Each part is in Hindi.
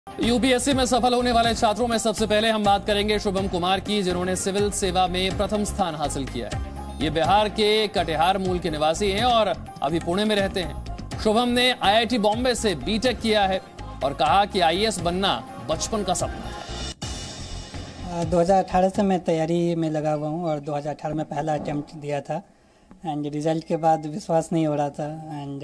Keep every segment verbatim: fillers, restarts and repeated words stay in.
यूपीएससी में सफल होने वाले छात्रों में सबसे पहले हम बात करेंगे शुभम कुमार की, जिन्होंने सिविल सेवा में प्रथम स्थान हासिल किया है। ये बिहार के कटिहार मूल के निवासी हैं और अभी पुणे में रहते हैं। शुभम ने आईआईटी बॉम्बे से बीटेक किया है और कहा कि आईएएस बनना बचपन का सपना है। दो हज़ार अठारह से मैं तैयारी में लगा हुआ हूँ और दो हज़ार अठारह में पहला अटेम्प्ट दिया था एंड रिजल्ट के बाद विश्वास नहीं हो रहा था एंड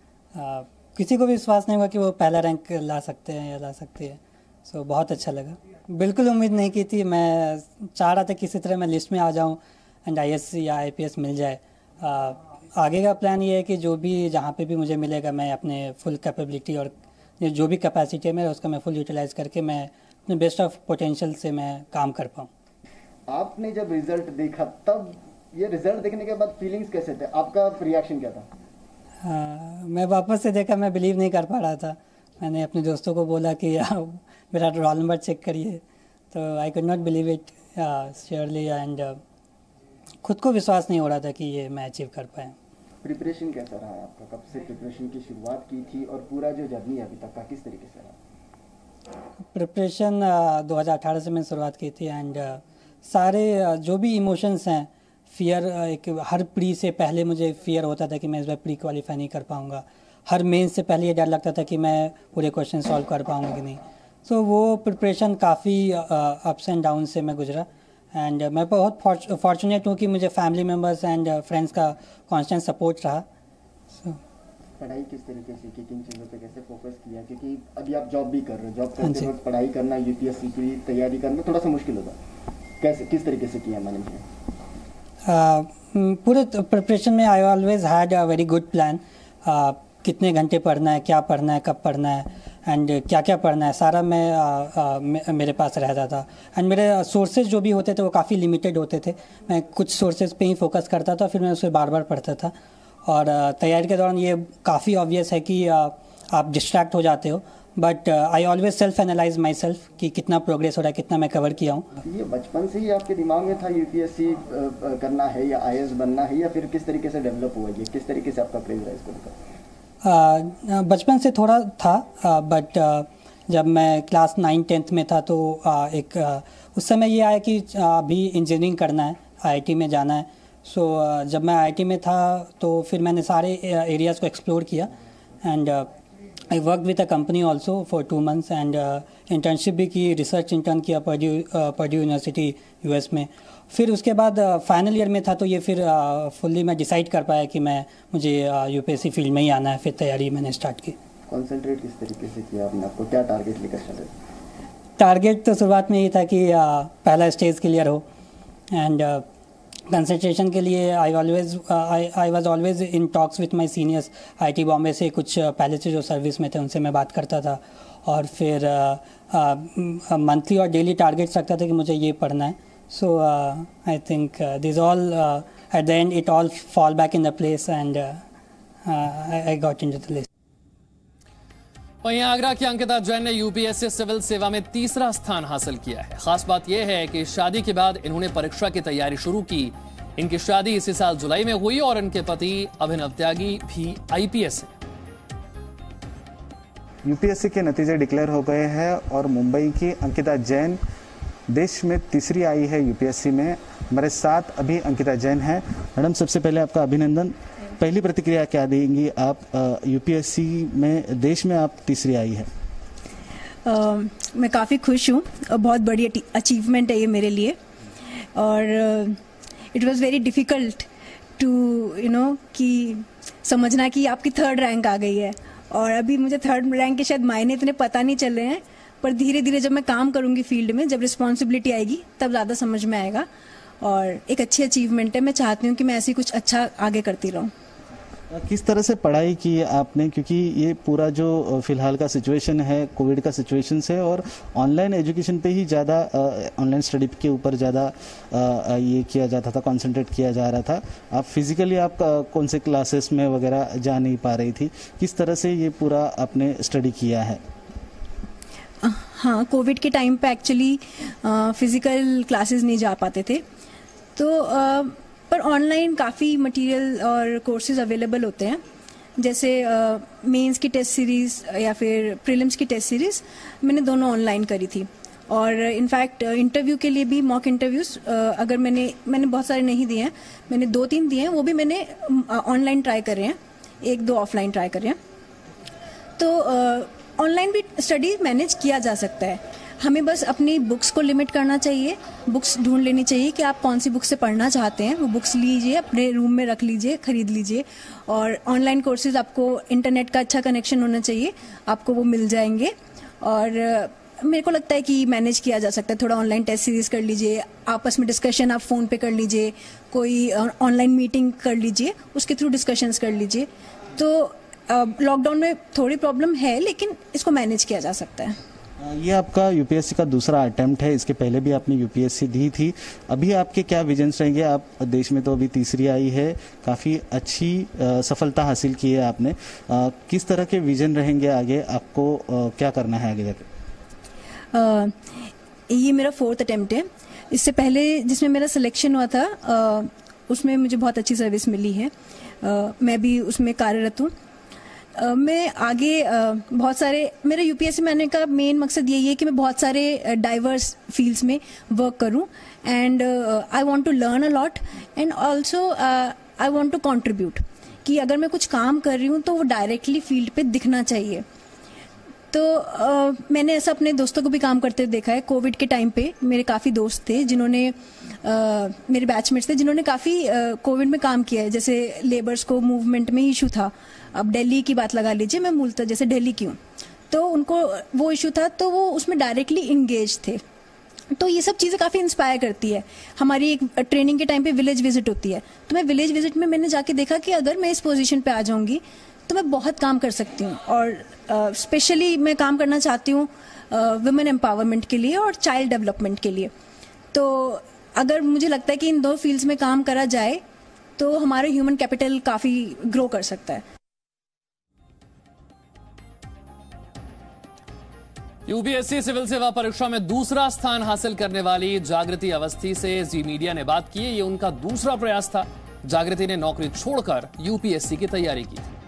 किसी को भी विश्वास नहीं हुआ कि वो पहला रैंक ला सकते हैं या ला सकती है। सो so, बहुत अच्छा लगा। बिल्कुल उम्मीद नहीं की थी। मैं चाह रहा था किसी तरह मैं लिस्ट में आ जाऊं एंड आईएएस या आईपीएस मिल जाए। आ, आगे का प्लान ये है कि जो भी जहां पे भी मुझे मिलेगा मैं अपने फुल कैपेबिलिटी और जो भी कैपेसिटी है मेरा उसका मैं फुल यूटिलाइज करके मैं अपने बेस्ट ऑफ पोटेंशियल से मैं काम कर पाऊँ। आपने जब रिजल्ट देखा तब ये रिजल्ट देखने के बाद फीलिंग्स कैसे थे, आपका रिएक्शन क्या था? हाँ, मैं वापस से देखा, मैं बिलीव नहीं कर पा रहा था। मैंने अपने दोस्तों को बोला कि मेरा रोल नंबर चेक करिए, तो I could not believe it surely and खुद को विश्वास नहीं हो रहा था कि ये मैं अचीव कर पाया। प्रिपरेशन कैसा रहा आपका? कब से प्रिपरेशन की शुरुआत की थी और पूरा जो जर्नी अभी तक का किस तरीके से रहा? प्रिपरेशन दो हज़ार अठारह से मैंने शुरुआत की थी एंड सारे जो भी इमोशंस हैं, फियर, एक हर प्री से पहले मुझे फियर होता था कि मैं इस बार प्री क्वालिफाई नहीं कर पाऊंगा। हर मेन से पहले ये डर लगता था कि मैं पूरे क्वेश्चन सॉल्व कर पाऊंगा कि नहीं। सो so, वो प्रिपरेशन काफ़ी अप्स एंड डाउन से मैं गुजरा एंड मैं बहुत फॉर्चुनेट हूँ कि मुझे फैमिली मेम्बर्स एंड फ्रेंड्स का कांस्टेंट सपोर्ट रहा। so, पढ़ाई किस तरीके से की, किन चीज़ों पे कैसे फोकस किया? क्योंकि अभी आप जॉब भी कर रहे हो, जॉब करते वक्त पढ़ाई करना, यूपीएससी की तैयारी करना थोड़ा सा मुश्किल होगा। कैसे, किस तरीके से किया मैंने? Uh, पूरे प्रिपरेशन में I always had a very good plan. कितने घंटे पढ़ना है, क्या पढ़ना है, कब पढ़ना है एंड क्या क्या पढ़ना है, सारा मैं uh, uh, मेरे पास रहता था एंड मेरे सोर्सेज जो भी होते थे वो काफ़ी लिमिटेड होते थे। मैं कुछ सोर्सेज पे ही फोकस करता था, फिर मैं उसे बार बार पढ़ता था और uh, तैयारी के दौरान ये काफ़ी ऑब्वियस है कि uh, आप डिस्ट्रैक्ट हो जाते हो, but I always self analyse my self कि कितना प्रोग्रेस हो रहा है, कितना मैं कवर किया हूँ। ये बचपन से ही आपके दिमाग में था यूपीएससी करना है या आईएएस बनना है, या फिर किस तरीके से डेवलप हुआ, ये किस तरीके से आपका क्रेज रहा इसको लेकर? बचपन से थोड़ा था, बट uh, uh, जब मैं क्लास नाइन टेंथ में था तो uh, एक uh, उस समय ये आया कि अभी uh, इंजीनियरिंग करना है, आईआईटी में जाना है। सो so, uh, जब मैं आईआईटी में था तो फिर मैंने सारे एरियाज़ को एक्सप्लोर किया and I work with a company also for two months and internship भी की, रिसर्च इंटर्न किया पर्ड्यू पर्ड्यू यूनिवर्सिटी यूएस में। फिर उसके बाद फाइनल uh, ईयर में था तो ये फिर फुल्ली uh, मैं डिसाइड कर पाया कि मैं मुझे यूपीएससी uh, फील्ड में ही आना है। फिर तैयारी मैंने स्टार्ट की। कॉन्सेंट्रेट किस तरीके से किया आपने? आपको क्या टारगेट लेकर चले? टारगेट तो शुरुआत में ये था कि uh, पहला स्टेज क्लियर हो एंड कंसंट्रेशन के लिए I always I was always in talks with my seniors. IIT Bombay से कुछ uh, पहले से जो सर्विस में थे उनसे मैं बात करता था और फिर मंथली uh, uh, और डेली टारगेट्स रखता था कि मुझे ये पढ़ना है। So I think this all at the end it all fall back in the place and I got into the list. वहीं आगरा की अंकिता जैन ने यूपीएससी सिविल सेवा में तीसरा स्थान हासिल किया है। खास बात यह है कि शादी के बाद इन्होंने परीक्षा की तैयारी शुरू की। इनकी शादी इसी साल जुलाई में हुई और इनके पति अभिनव त्यागी भी आईपीएस हैं। यूपीएससी के नतीजे डिक्लेयर हो गए हैं और मुंबई की अंकिता जैन देश में तीसरी आई है यूपीएससी में। हमारे साथ अभी अंकिता जैन है। मैडम, सबसे पहले आपका अभिनंदन। पहली प्रतिक्रिया क्या देंगी आप? यूपीएससी में देश में आप तीसरी आई है। uh, मैं काफ़ी खुश हूँ, बहुत बड़ी अचीवमेंट है ये मेरे लिए और it was very difficult to you know कि समझना कि आपकी थर्ड रैंक आ गई है और अभी मुझे थर्ड रैंक के शायद मायने इतने पता नहीं चल रहे हैं, पर धीरे धीरे जब मैं काम करूँगी फील्ड में, जब रिस्पॉन्सिबिलिटी आएगी तब ज़्यादा समझ में आएगा और एक अच्छी अचीवमेंट है। मैं चाहती हूँ कि मैं ऐसी कुछ अच्छा आगे करती रहूँ। किस तरह से पढ़ाई की है आपने, क्योंकि ये पूरा जो फिलहाल का सिचुएशन है, कोविड का सिचुएशन है और ऑनलाइन एजुकेशन पे ही ज़्यादा, ऑनलाइन स्टडी के ऊपर ज़्यादा ये किया जाता था, कंसंट्रेट किया जा रहा था। आप फिजिकली आप कौन से क्लासेस में वगैरह जा नहीं पा रही थी, किस तरह से ये पूरा आपने स्टडी किया है? हाँ, कोविड के टाइम पे एक्चुअली फिजिकल क्लासेस नहीं जा पाते थे, तो आ, पर ऑनलाइन काफ़ी मटेरियल और कोर्सेज अवेलेबल होते हैं जैसे मेंस की टेस्ट सीरीज़ या फिर प्रीलिम्स की टेस्ट सीरीज़ मैंने दोनों ऑनलाइन करी थी। और इनफैक्ट इंटरव्यू के लिए भी मॉक इंटरव्यूज़ अगर मैंने मैंने बहुत सारे नहीं दिए हैं, मैंने दो तीन दिए हैं, वो भी मैंने ऑनलाइन ट्राई कर रहे हैं, एक दो ऑफलाइन ट्राई कर रहे हैं। तो ऑनलाइन भी स्टडी मैनेज किया जा सकता है, हमें बस अपनी बुक्स को लिमिट करना चाहिए, बुक्स ढूंढ लेनी चाहिए कि आप कौन सी बुक से पढ़ना चाहते हैं, वो बुक्स लीजिए, अपने रूम में रख लीजिए, खरीद लीजिए। और ऑनलाइन कोर्सेज आपको इंटरनेट का अच्छा कनेक्शन होना चाहिए, आपको वो मिल जाएंगे। और मेरे को लगता है कि मैनेज किया जा सकता है, थोड़ा ऑनलाइन टेस्ट सीरीज कर लीजिए, आपस में डिस्कशन आप फ़ोन पे कर लीजिए, कोई ऑनलाइन मीटिंग कर लीजिए, उसके थ्रू डिस्कशंस कर लीजिए। तो लॉकडाउन में थोड़ी प्रॉब्लम है लेकिन इसको मैनेज किया जा सकता है। ये आपका यूपीएससी का दूसरा अटेम्प्ट है, इसके पहले भी आपने यूपीएससी दी थी, अभी आपके क्या विजन्स रहेंगे? आप देश में तो अभी तीसरी आई है, काफ़ी अच्छी आ, सफलता हासिल की है आपने, आ, किस तरह के विजन रहेंगे आगे, आपको आ, क्या करना है आगे जाके? Uh, ये मेरा फोर्थ अटेम्प्ट है। इससे पहले जिसमें मेरा सिलेक्शन हुआ था uh, उसमें मुझे बहुत अच्छी सर्विस मिली है, uh, मैं भी उसमें कार्यरत हूँ। uh, मैं आगे uh, बहुत सारे, मेरा यूपीएससी में आने का मेन मकसद यही है कि मैं बहुत सारे डाइवर्स uh, फील्ड्स में वर्क करूँ and I want to learn a lot and also I want to contribute, कि अगर मैं कुछ काम कर रही हूँ तो वो डायरेक्टली फील्ड पे दिखना चाहिए। तो आ, मैंने ऐसा अपने दोस्तों को भी काम करते देखा है। कोविड के टाइम पे मेरे काफ़ी दोस्त थे जिन्होंने आ, मेरे बैचमेट्स थे जिन्होंने काफ़ी कोविड में काम किया है, जैसे लेबर्स को मूवमेंट में इशू था। अब दिल्ली की बात लगा लीजिए, मैं मूलतः जैसे दिल्ली की हूँ, तो उनको वो इशू था तो वो उसमें डायरेक्टली इंगेज थे। तो ये सब चीज़ें काफ़ी इंस्पायर करती है। हमारी एक ट्रेनिंग के टाइम पे विलेज विजिट होती है, तो मैं विलेज विजिट में मैंने जाके देखा कि अगर मैं इस पोजीशन पे आ जाऊंगी तो मैं बहुत काम कर सकती हूँ। और स्पेशली uh, मैं काम करना चाहती हूँ वुमेन एम्पावरमेंट के लिए और चाइल्ड डेवलपमेंट के लिए। तो अगर मुझे लगता है कि इन दो फील्ड्स में काम करा जाए तो हमारा ह्यूमन कैपिटल काफ़ी ग्रो कर सकता है। यूपीएससी सिविल सेवा परीक्षा में दूसरा स्थान हासिल करने वाली जागृति अवस्थी से जी मीडिया ने बात की है। ये उनका दूसरा प्रयास था। जागृति ने नौकरी छोड़कर यूपीएससी की तैयारी की थी।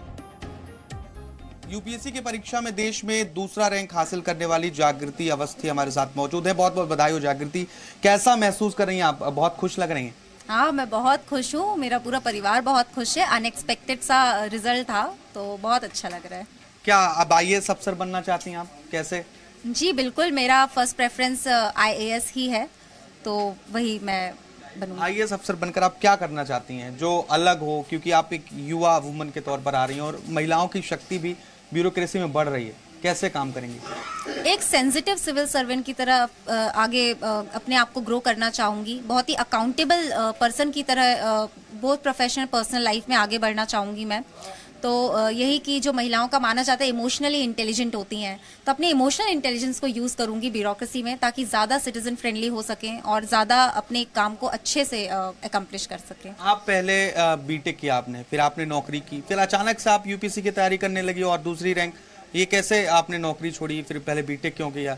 यूपीएससी की परीक्षा में देश में दूसरा रैंक हासिल करने वाली जागृति अवस्थी हमारे साथ मौजूद है। बहुत बहुत बधाई हो जागृति, कैसा महसूस कर रही हैं आप? बहुत खुश लग रही हैं। हाँ, मैं बहुत खुश हूँ, मेरा पूरा परिवार बहुत खुश है। अनएक्सपेक्टेड सा रिजल्ट था तो बहुत अच्छा लग रहा है। क्या अब आईएएस अफसर बनना चाहती हैं आप? कैसे? जी बिल्कुल, मेरा फर्स्ट प्रेफरेंस आईएएस ही है, तो वही मैं बनूंगी। आईएएस अफसर बनकर आप क्या करना चाहती हैं जो अलग हो, क्योंकि आप एक युवा वुमन के तौर पर आ रही हैं और महिलाओं की शक्ति भी ब्यूरोक्रेसी में बढ़ रही है, कैसे काम करेंगी? एक सेंसिटिव सिविल सर्वेंट की तरह आगे अपने आप को ग्रो करना चाहूँगी, बहुत ही अकाउंटेबल पर्सन की तरह बहुत प्रोफेशनल पर्सनल लाइफ में आगे बढ़ना चाहूँगी मैं। तो यही कि जो महिलाओं का माना जाता है इमोशनली इंटेलिजेंट होती हैं, तो अपने इमोशनल इंटेलिजेंस को यूज़ करूँगी ब्यूरोक्रेसी में, ताकि ज़्यादा सिटीजन फ्रेंडली हो सकें और ज़्यादा अपने काम को अच्छे से अकम्प्लिश कर सकें। आप पहले बीटेक किया आपने, फिर आपने नौकरी की, फिर अचानक से आप यूपीएससी की तैयारी करने लगी और दूसरी रैंक, ये कैसे आपने नौकरी छोड़ी, फिर पहले बीटेक क्यों किया?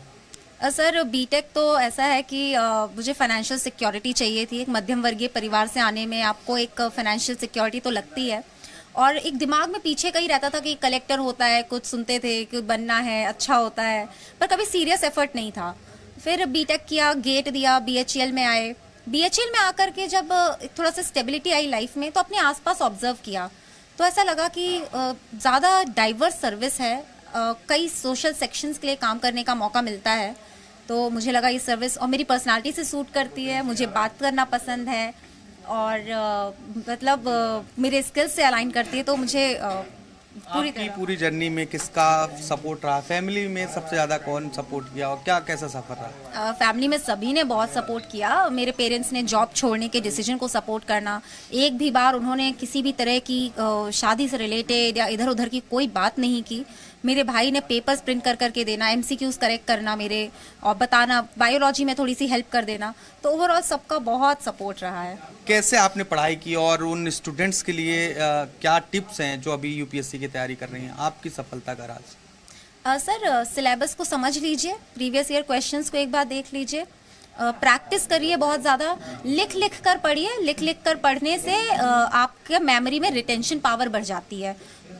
सर बीटेक तो ऐसा है कि आ, मुझे फाइनेंशियल सिक्योरिटी चाहिए थी। एक मध्यम वर्गीय परिवार से आने में आपको एक फाइनेंशियल सिक्योरिटी तो लगती है, और एक दिमाग में पीछे का ही रहता था कि कलेक्टर होता है, कुछ सुनते थे कि बनना है, अच्छा होता है, पर कभी सीरियस एफर्ट नहीं था। फिर बीटेक किया, गेट दिया, बीएचईएल में आए। बीएचईएल में आकर के जब थोड़ा सा स्टेबिलिटी आई लाइफ में, तो अपने आसपास ऑब्जर्व किया तो ऐसा लगा कि ज़्यादा डाइवर्स सर्विस है, कई सोशल सेक्शंस के लिए काम करने का मौका मिलता है। तो मुझे लगा ये सर्विस और मेरी पर्सनालिटी से सूट करती है, मुझे बात करना पसंद है और uh, मतलब uh, मेरे स्किल्स से अलाइन करती है, तो मुझे uh, पूरी आपकी पूरी जर्नी में किसका सपोर्ट रहा? फैमिली में सबसे ज्यादा कौन सपोर्ट किया और क्या कैसा सफर रहा? फैमिली uh, में सभी ने बहुत सपोर्ट किया। मेरे पेरेंट्स ने जॉब छोड़ने के डिसीजन को सपोर्ट करना, एक भी बार उन्होंने किसी भी तरह की uh, शादी से रिलेटेड या इधर उधर की कोई बात नहीं की। मेरे भाई ने पेपर्स प्रिंट कर करके देना, एमसीक्यूज करेक्ट करना मेरे, और बताना, बायोलॉजी में थोड़ी सी हेल्प कर देना, तो ओवरऑल सबका बहुत सपोर्ट रहा है। कैसे आपने पढ़ाई की और उन स्टूडेंट्स के लिए आ, क्या टिप्स हैं जो अभी यूपीएससी की तैयारी कर रही हैं, आपकी सफलता का राज? आ, सर सिलेबस को समझ लीजिए, प्रीवियस ईयर क्वेश्चंस को एक बार देख लीजिए, प्रैक्टिस करिए बहुत ज़्यादा, लिख लिख कर पढ़िए। लिख लिख कर पढ़ने से आपके मेमोरी में रिटेंशन पावर बढ़ जाती है।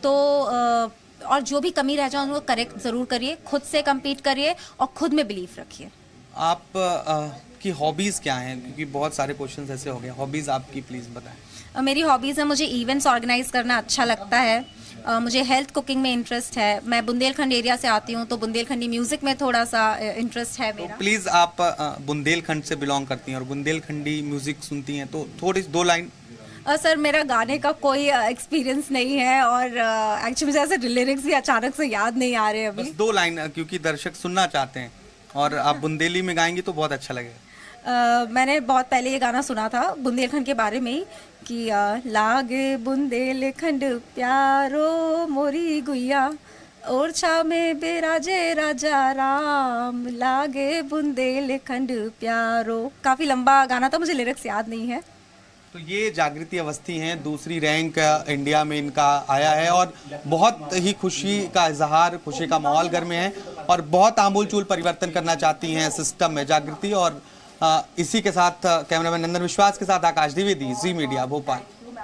तो और जो भी कमी रह जाए उनको करेक्ट ज़रूर करिए, खुद से कम्पीट करिए और खुद में बिलीव रखिए। आप आ, की हॉबीज़ क्या हैं, क्योंकि बहुत सारे क्वेश्चंस ऐसे हो गए, हॉबीज़ आपकी प्लीज़ बताएं। मेरी हॉबीज़ है, मुझे इवेंट्स ऑर्गेनाइज करना अच्छा लगता है, uh, मुझे हेल्थ कुकिंग में इंटरेस्ट है, मैं बुंदेलखंड एरिया से आती हूँ तो बुंदेलखंडी म्यूज़िक में थोड़ा सा इंटरेस्ट है मेरा। तो प्लीज़ आप बुंदेलखंड से बिलोंग करती हैं और बुंदेलखंडी म्यूज़िक सुनती हैं, तो थोड़ी दो लाइन। uh, सर मेरा गाने का कोई एक्सपीरियंस uh, नहीं है और एक्चुअली uh, मुझे ऐसे लिरिक्स भी अचानक से याद नहीं आ रहे अभी। बस दो लाइन, क्योंकि दर्शक सुनना चाहते हैं और आप बुंदेली में गाएंगी तो बहुत अच्छा लगेगा। Uh, मैंने बहुत पहले ये गाना सुना था बुंदेलखंड के बारे में ही कि uh, लागे बुंदेलखंड प्यारो मोरी गुइया ओरछा में बेराजे राजा राम, लागे बुंदेलखंड प्यारो। काफ़ी लंबा गाना था, मुझे लिरिक्स याद नहीं है। तो ये जागृति अवस्थी हैं, दूसरी रैंक इंडिया में इनका आया है और बहुत ही खुशी का इजहार, खुशी का माहौल घर में है और बहुत आमूल चूल परिवर्तन करना चाहती हैं सिस्टम में जागृति। और आ, इसी के साथ कैमरामैन नंदन विश्वास के साथ आकाश द्विवेदी, जी मीडिया भोपाल।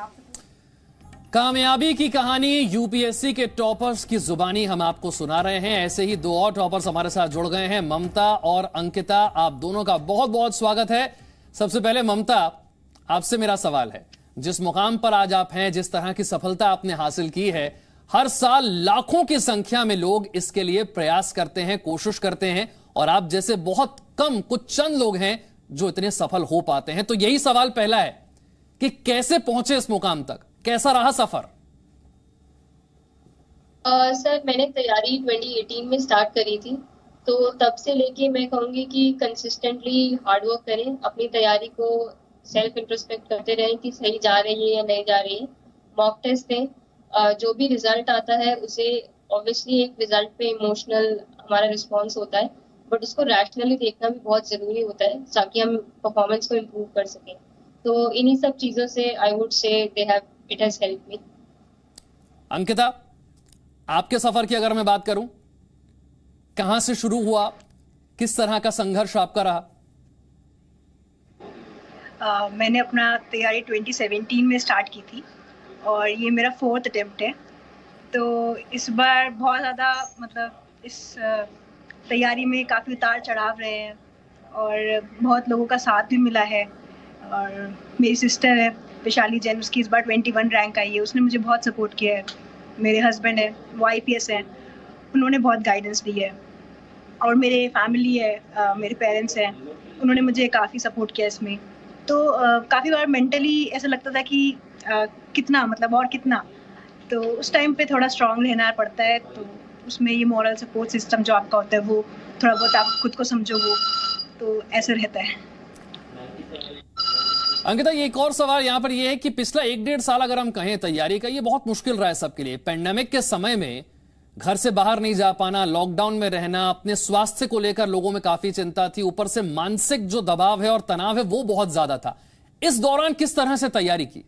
कामयाबी की कहानी यूपीएससी के टॉपर्स की जुबानी हम आपको सुना रहे हैं। ऐसे ही दो और टॉपर्स हमारे साथ जुड़ गए हैं, ममता और अंकिता। आप दोनों का बहुत बहुत स्वागत है। सबसे पहले ममता, आपसे मेरा सवाल है, जिस मुकाम पर आज आप हैं, जिस तरह की सफलता आपने हासिल की है, हर साल लाखों की संख्या में लोग इसके लिए प्रयास करते हैं, कोशिश करते हैं और आप जैसे बहुत कम कुछ चंद लोग हैं जो इतने सफल हो पाते हैं। तो यही सवाल पहला है कि कैसे पहुंचे इस मुकाम तक, कैसा रहा सफर? uh, सर मैंने तैयारी ट्वेंटी एटीन में स्टार्ट करी थी, तो तब से लेके मैं कहूंगी कि कंसिस्टेंटली हार्ड वर्क करें, अपनी तैयारी को सेल्फ इंट्रोस्पेक्ट करते रहें कि सही जा रही है या नहीं जा रही है, मॉक टेस्ट दें, uh, जो भी रिजल्ट आता है उसे ऑब्वियसली एक रिजल्ट पे इमोशनल हमारा रिस्पॉन्स होता है, बट उसको रैशनली देखना भी बहुत ज़रूरी होता है ताकि हम परफॉर्मेंस को इम्प्रूव कर सकें। तो इन्हीं सब चीज़ों से I would say they have it has helped me. Ankita, आपके सफर की अगर मैं बात करूं, कहां से शुरू हुआ, किस तरह का संघर्ष आपका रहा? uh, मैंने अपना तैयारी ट्वेंटी सेवेंटीन में स्टार्ट की थी और ये मेरा फोर्थ अटेम्प्ट है। तो इस बार बहुत ज़्यादा मतलब इस uh, तैयारी में काफ़ी उतार चढ़ाव रहे हैं और बहुत लोगों का साथ भी मिला है। और मेरी सिस्टर है वैशाली जैन, उसकी इस बार ट्वेंटी वन रैंक आई है, उसने मुझे बहुत सपोर्ट किया है। मेरे हस्बैंड है वो आई पी एस हैं, उन्होंने बहुत गाइडेंस दी है। और मेरे फैमिली है, आ, मेरे पेरेंट्स हैं, उन्होंने मुझे काफ़ी सपोर्ट किया इसमें। तो काफ़ी बार मेंटली ऐसा लगता था कि आ, कितना मतलब और कितना, तो उस टाइम पे थोड़ा स्ट्रांग रहना पड़ता है। तो उसमें ये मॉरल सपोर्ट सिस्टम जो आपका होता है वो थोड़ा बहुत आप खुद को समझो, वो तो ऐसा रहता है। अंकिता, ये एक और सवाल यहाँ पर ये है कि पिछला एक डेढ़ साल अगर हम कहें तैयारी का, ये बहुत मुश्किल रहा है सबके लिए। पेंडेमिक के समय में घर से बाहर नहीं जा पाना, लॉकडाउन में रहना, अपने स्वास्थ्य को लेकर लोगों में काफी चिंता थी, ऊपर से मानसिक जो दबाव है और तनाव है वो बहुत ज्यादा था। इस दौरान किस तरह से तैयारी की?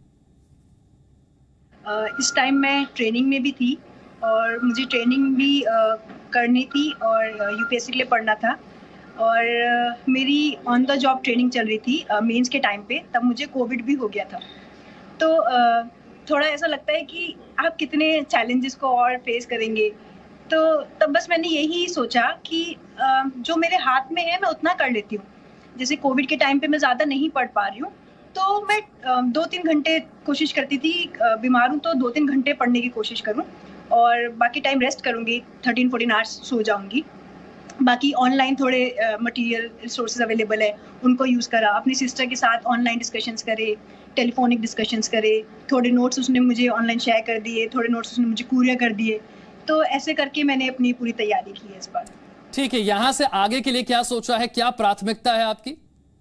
इस टाइम मैं ट्रेनिंग में भी थी और मुझे ट्रेनिंग भी करनी थी और यूपीएससी के लिए पढ़ना था और मेरी ऑन द जॉब ट्रेनिंग चल रही थी मेंस के टाइम पे, तब मुझे कोविड भी हो गया था। तो थोड़ा ऐसा लगता है कि आप कितने चैलेंजेस को और फेस करेंगे। तो तब बस मैंने यही सोचा कि जो मेरे हाथ में है मैं उतना कर लेती हूँ। जैसे कोविड के टाइम पे मैं ज़्यादा नहीं पढ़ पा रही हूँ, तो मैं दो तीन घंटे कोशिश करती थी, बीमार हूँ तो दो तीन घंटे पढ़ने की कोशिश करूँ और बाकी टाइम रेस्ट करूँगी, थर्टीन फोर्टीन आवर्स सो जाऊँगी। बाकी ऑनलाइन थोड़े मटेरियल रिसोर्सेज अवेलेबल है, उनको यूज़ करा, अपनी सिस्टर के साथ ऑनलाइन डिस्कशंस करे, टेलीफोनिक डिस्कशंस करे, थोड़े नोट्स उसने मुझे ऑनलाइन शेयर कर दिए, थोड़े नोट्स उसने मुझे कुरियर कर दिए। तो ऐसे करके मैंने अपनी पूरी तैयारी की है इस बार। ठीक है, यहाँ से आगे के लिए क्या सोचा है, क्या प्राथमिकता है आपकी?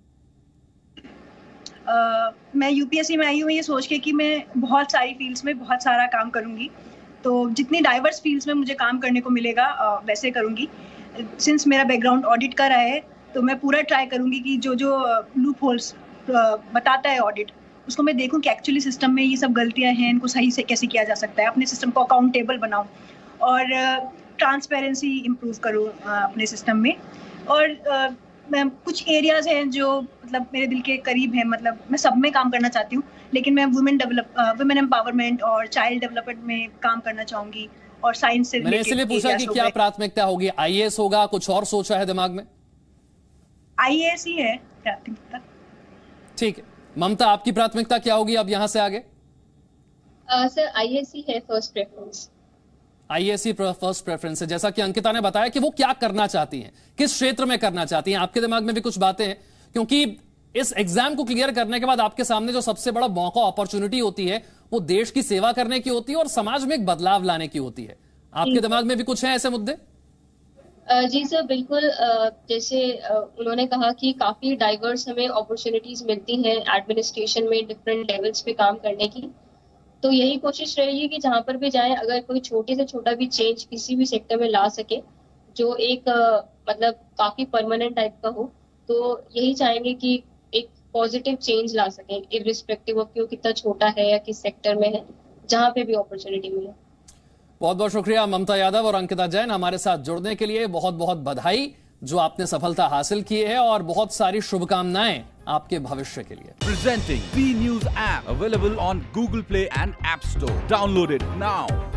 Uh, मैं यूपीएससी में आई हूँ ये सोच के कि मैं बहुत सारी फील्ड्स में बहुत सारा काम करूँगी, तो जितनी डाइवर्स फील्ड्स में मुझे काम करने को मिलेगा uh, वैसे करूँगी। सिंस मेरा बैकग्राउंड ऑडिट का रहा है तो मैं पूरा ट्राई करूँगी कि जो जो लूप होल्स बताता है ऑडिट, उसको मैं देखूँ कि एक्चुअली सिस्टम में ये सब गलतियाँ हैं, इनको सही से कैसे किया जा सकता है, अपने सिस्टम को अकाउंटेबल बनाऊँ और ट्रांसपेरेंसी इम्प्रूव करूँ अपने सिस्टम में। और मैं कुछ एरियाज हैं जो मतलब मेरे दिल के करीब हैं, मतलब मैं सब में काम करना चाहती हूँ, लेकिन मैं वुमेन डेवलप वुमेन एम्पावरमेंट और चाइल्ड डेवलपमेंट में काम करना चाहूंगी और साइंस से मैंने इसलिए पूछा कि क्या प्राथमिकता होगी, आईएएस होगा, कुछ और सोचा है दिमाग में? आईएएस ही है प्राथमिकता। ठीक है, ममता आपकी प्राथमिकता क्या होगी अब यहाँ से आगे? सर आईएएस ही है फर्स्ट प्रेफरेंस। आईएएस ही फर्स्ट प्रेफरेंस है। जैसा कि अंकिता ने बताया कि वो क्या करना चाहती हैं, किस क्षेत्र में करना चाहती हैं, आपके दिमाग में भी कुछ बातें हैं, क्योंकि इस एग्जाम को क्लियर करने के बाद आपके सामने जो सबसे बड़ा मौका, अपॉर्चुनिटी होती है वो देश की सेवा करने की होती है और समाज में एक बदलाव लाने की होती है। आपके दिमाग में भी कुछ है ऐसे मुद्दे? जी सर बिल्कुल, जैसे उन्होंने कहा कि काफी डाइवर्स हमें अपॉर्चुनिटीज मिलती हैं एडमिनिस्ट्रेशन में डिफरेंट लेवल्स पे काम करने की, तो यही कोशिश रहेगी कि जहां पर भी जाए अगर कोई छोटे से छोटा भी चेंज किसी भी सेक्टर में ला सके जो एक मतलब काफी परमानेंट टाइप का हो, तो यही चाहेंगे कि एक पॉजिटिव चेंज ला सके इररिस्पेक्टिव ऑफ कि वो कितना छोटा है या किस सेक्टर में है, जहां पे भी अपॉर्चुनिटी मिले। बहुत बहुत शुक्रिया ममता यादव और अंकिता जैन हमारे साथ जुड़ने के लिए। बहुत बहुत बधाई जो आपने सफलता हासिल की है और बहुत सारी शुभकामनाएं आपके भविष्य के लिए। Presenting B news app available on Google Play and App Store. Download it now.